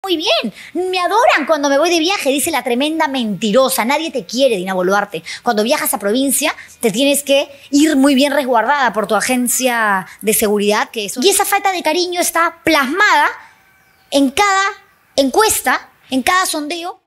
muy bien. Me adoran cuando me voy de viaje, dice la tremenda mentirosa. Nadie te quiere, Dina Boluarte. Cuando viajas a provincia, te tienes que ir muy bien resguardada por tu agencia de seguridad. Y esa falta de cariño está plasmada en cada encuesta, en cada sondeo.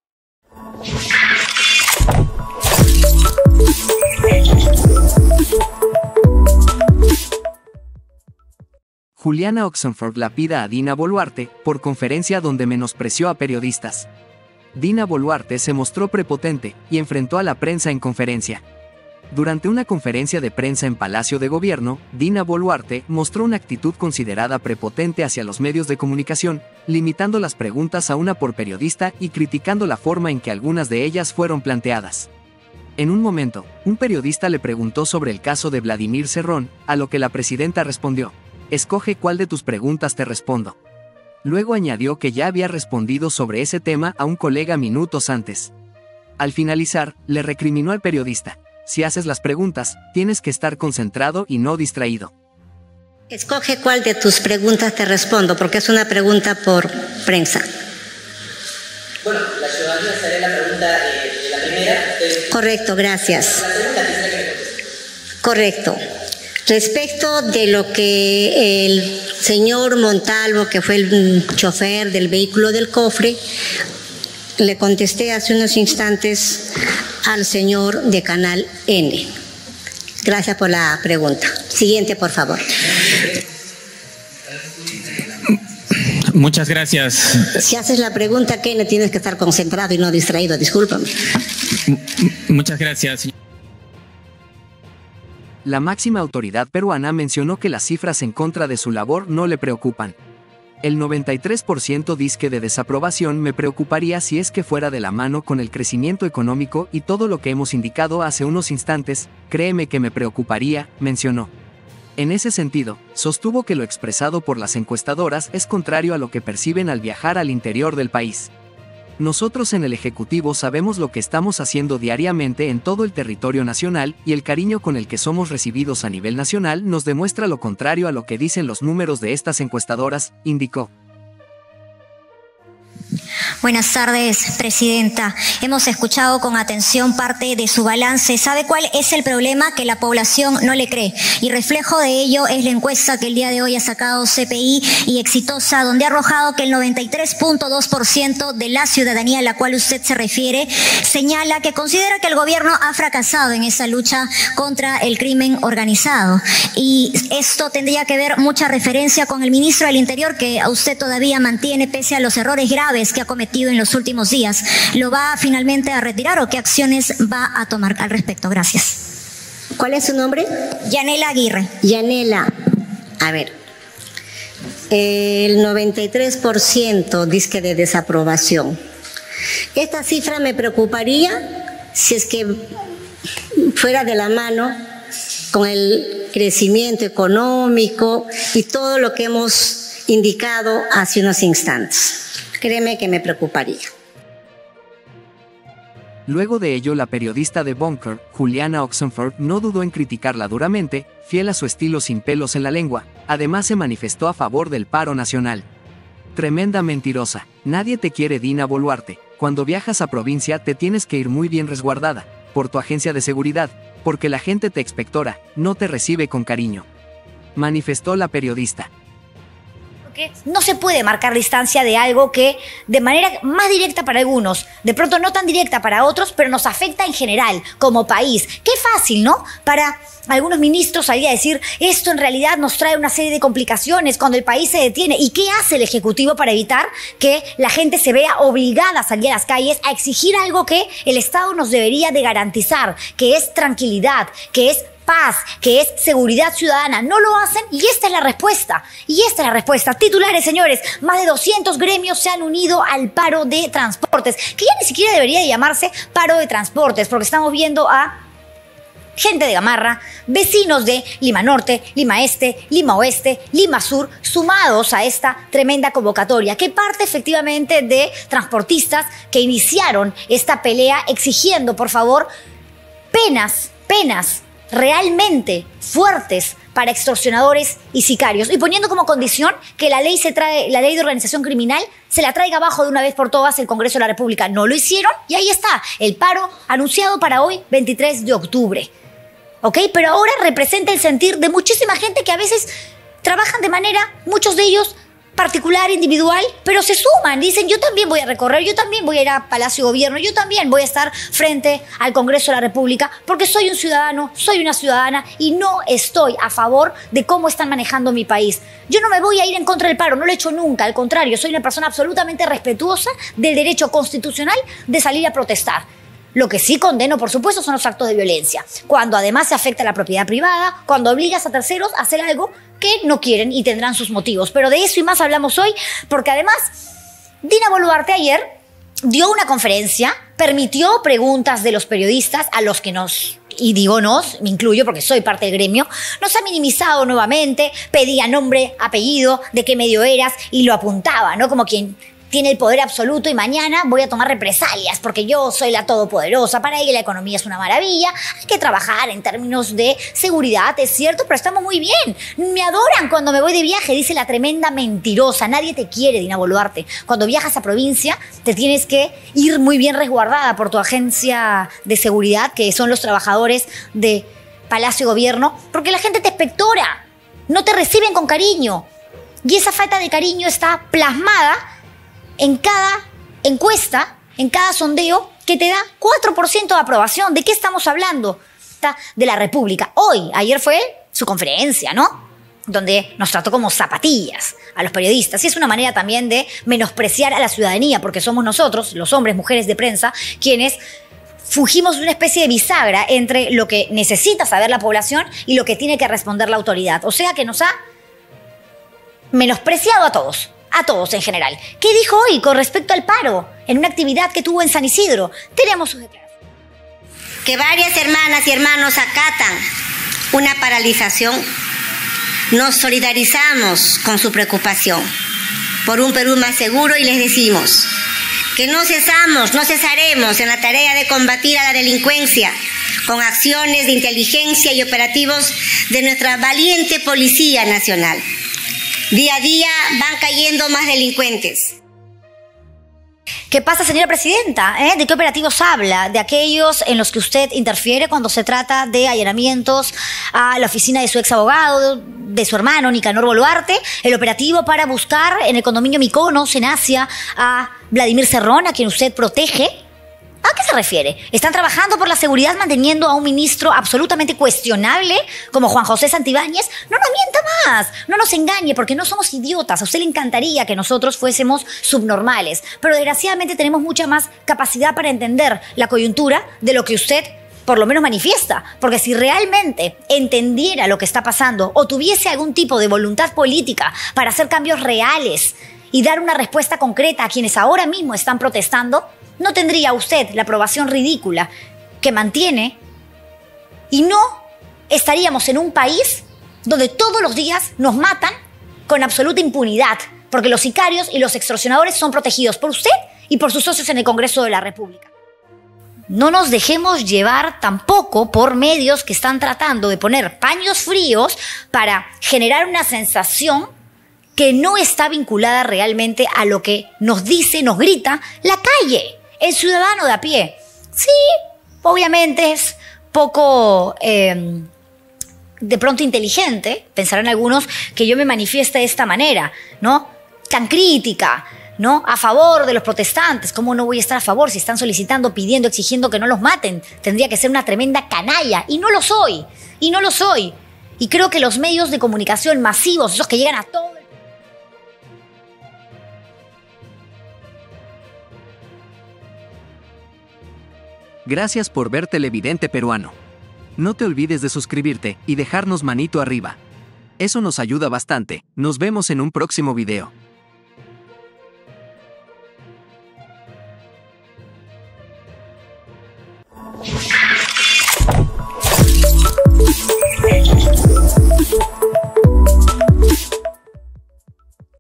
Juliana Oxenford lapida a Dina Boluarte por conferencia donde menospreció a periodistas. Dina Boluarte se mostró prepotente y enfrentó a la prensa en conferencia. Durante una conferencia de prensa en Palacio de Gobierno, Dina Boluarte mostró una actitud considerada prepotente hacia los medios de comunicación, limitando las preguntas a una por periodista y criticando la forma en que algunas de ellas fueron planteadas. En un momento, un periodista le preguntó sobre el caso de Vladimir Cerrón, a lo que la presidenta respondió: «Escoge cuál de tus preguntas te respondo». Luego añadió que ya había respondido sobre ese tema a un colega minutos antes. Al finalizar, le recriminó al periodista: «Si haces las preguntas, tienes que estar concentrado y no distraído». Escoge cuál de tus preguntas te respondo, porque es una pregunta por prensa. Bueno, la ciudadanía se hará la pregunta de la primera. Correcto, gracias. La segunda quisiera que me conteste. Correcto. Respecto de lo que el señor Montalvo, que fue el chofer del vehículo del cofre, le contesté hace unos instantes al señor de Canal N. Gracias por la pregunta. Siguiente, por favor. Muchas gracias. Si haces la pregunta, Kenneth, tienes que estar concentrado y no distraído. Discúlpame. Muchas gracias. La máxima autoridad peruana mencionó que las cifras en contra de su labor no le preocupan. El 93% dice de desaprobación me preocuparía si es que fuera de la mano con el crecimiento económico y todo lo que hemos indicado hace unos instantes, créeme que me preocuparía, mencionó. En ese sentido, sostuvo que lo expresado por las encuestadoras es contrario a lo que perciben al viajar al interior del país. Nosotros en el Ejecutivo sabemos lo que estamos haciendo diariamente en todo el territorio nacional y el cariño con el que somos recibidos a nivel nacional nos demuestra lo contrario a lo que dicen los números de estas encuestadoras, indicó. Buenas tardes, presidenta. Hemos escuchado con atención parte de su balance. ¿Sabe cuál es el problema? Que la población no le cree. Y reflejo de ello es la encuesta que el día de hoy ha sacado CPI y Exitosa, donde ha arrojado que el 93.2% de la ciudadanía a la cual usted se refiere señala que considera que el gobierno ha fracasado en esa lucha contra el crimen organizado. Y esto tendría que ver mucha referencia con el ministro del Interior, que a usted todavía mantiene pese a los errores graves que ha cometido en los últimos días. ¿Lo va finalmente a retirar o qué acciones va a tomar al respecto? Gracias. ¿Cuál es su nombre? Yanela Aguirre. Yanela, a ver, el 93% dice que de desaprobación. Esta cifra me preocuparía si es que fuera de la mano con el crecimiento económico y todo lo que hemos indicado hace unos instantes. Créeme que me preocuparía. Luego de ello, la periodista de Bunker, Juliana Oxenford, no dudó en criticarla duramente, fiel a su estilo sin pelos en la lengua. Además se manifestó a favor del paro nacional. Tremenda mentirosa. Nadie te quiere, Dina Boluarte. Cuando viajas a provincia te tienes que ir muy bien resguardada, por tu agencia de seguridad, porque la gente te expectora, no te recibe con cariño. Manifestó la periodista. No se puede marcar distancia de algo que de manera más directa para algunos, de pronto no tan directa para otros, pero nos afecta en general como país. Qué fácil, ¿no? Para algunos ministros salir a decir, esto en realidad nos trae una serie de complicaciones cuando el país se detiene. ¿Y qué hace el Ejecutivo para evitar que la gente se vea obligada a salir a las calles a exigir algo que el Estado nos debería de garantizar, que es tranquilidad, que es paz, que es seguridad ciudadana? No lo hacen y esta es la respuesta. Y esta es la respuesta. Titulares, señores. Más de 200 gremios se han unido al paro de transportes, que ya ni siquiera debería de llamarse paro de transportes, porque estamos viendo a gente de Gamarra, vecinos de Lima Norte, Lima Este, Lima Oeste, Lima Sur, sumados a esta tremenda convocatoria, que parte efectivamente de transportistas que iniciaron esta pelea exigiendo, por favor, penas realmente fuertes para extorsionadores y sicarios, y poniendo como condición que la ley de organización criminal se la traiga abajo de una vez por todas el Congreso de la República. No lo hicieron y ahí está, el paro anunciado para hoy, 23 de octubre. ¿Ok? Pero ahora representa el sentir de muchísima gente que a veces trabajan de manera, muchos de ellos, particular, individual, pero se suman, dicen, yo también voy a recorrer, yo también voy a ir a Palacio de Gobierno, yo también voy a estar frente al Congreso de la República, porque soy un ciudadano, soy una ciudadana y no estoy a favor de cómo están manejando mi país. Yo no me voy a ir en contra del paro, no lo he hecho nunca, al contrario, soy una persona absolutamente respetuosa del derecho constitucional de salir a protestar. Lo que sí condeno, por supuesto, son los actos de violencia. Cuando además se afecta a la propiedad privada, cuando obligas a terceros a hacer algo que no quieren y tendrán sus motivos. Pero de eso y más hablamos hoy, porque además Dina Boluarte ayer dio una conferencia, permitió preguntas de los periodistas a los que y digo nos, me incluyo porque soy parte del gremio, nos ha minimizado nuevamente, pedía nombre, apellido, de qué medio eras y lo apuntaba, ¿no? Como quien tiene el poder absoluto y mañana voy a tomar represalias porque yo soy la todopoderosa. Para ella la economía es una maravilla. Hay que trabajar en términos de seguridad, es cierto, pero estamos muy bien. Me adoran cuando me voy de viaje, dice la tremenda mentirosa. Nadie te quiere, Dina Boluarte. Cuando viajas a provincia te tienes que ir muy bien resguardada por tu agencia de seguridad, que son los trabajadores de Palacio de Gobierno, porque la gente te espectora. No te reciben con cariño. Y esa falta de cariño está plasmada en cada encuesta, en cada sondeo que te da 4% de aprobación. ¿De qué estamos hablando? De la República. Ayer fue su conferencia, ¿no? Donde nos trató como zapatillas a los periodistas. Y es una manera también de menospreciar a la ciudadanía, porque somos nosotros, los hombres, mujeres de prensa, quienes fugimos de una especie de bisagra entre lo que necesita saber la población y lo que tiene que responder la autoridad. O sea que nos ha menospreciado a todos en general. ¿Qué dijo hoy con respecto al paro en una actividad que tuvo en San Isidro? Tenemos sus declaraciones. Que varias hermanas y hermanos acatan una paralización. Nos solidarizamos con su preocupación por un Perú más seguro y les decimos que no cesaremos en la tarea de combatir a la delincuencia con acciones de inteligencia y operativos de nuestra valiente Policía Nacional. Día a día van cayendo más delincuentes. ¿Qué pasa, señora presidenta? ¿De qué operativos habla? ¿De aquellos en los que usted interfiere cuando se trata de allanamientos a la oficina de su ex abogado, de su hermano Nicanor Boluarte? ¿El operativo para buscar en el condominio Mykonos, en Asia, a Vladimir Cerrón, a quien usted protege? ¿A qué se refiere? ¿Están trabajando por la seguridad manteniendo a un ministro absolutamente cuestionable como Juan José Santibáñez? No nos mienta más, no nos engañe, porque no somos idiotas. A usted le encantaría que nosotros fuésemos subnormales, pero desgraciadamente tenemos mucha más capacidad para entender la coyuntura de lo que usted por lo menos manifiesta, porque si realmente entendiera lo que está pasando o tuviese algún tipo de voluntad política para hacer cambios reales y dar una respuesta concreta a quienes ahora mismo están protestando, no tendría usted la aprobación ridícula que mantiene y no estaríamos en un país donde todos los días nos matan con absoluta impunidad, porque los sicarios y los extorsionadores son protegidos por usted y por sus socios en el Congreso de la República. No nos dejemos llevar tampoco por medios que están tratando de poner paños fríos para generar una sensación que no está vinculada realmente a lo que nos dice, nos grita la calle, el ciudadano de a pie. Sí, obviamente es poco de pronto inteligente, pensarán algunos, que yo me manifieste de esta manera, ¿no? Tan crítica, ¿no? A favor de los protestantes. ¿Cómo no voy a estar a favor si están solicitando, pidiendo, exigiendo que no los maten? Tendría que ser una tremenda canalla. Y no lo soy. Y creo que los medios de comunicación masivos, esos que llegan a todo el... Gracias por ver Televidente Peruano. No te olvides de suscribirte y dejarnos manito arriba. Eso nos ayuda bastante. Nos vemos en un próximo video.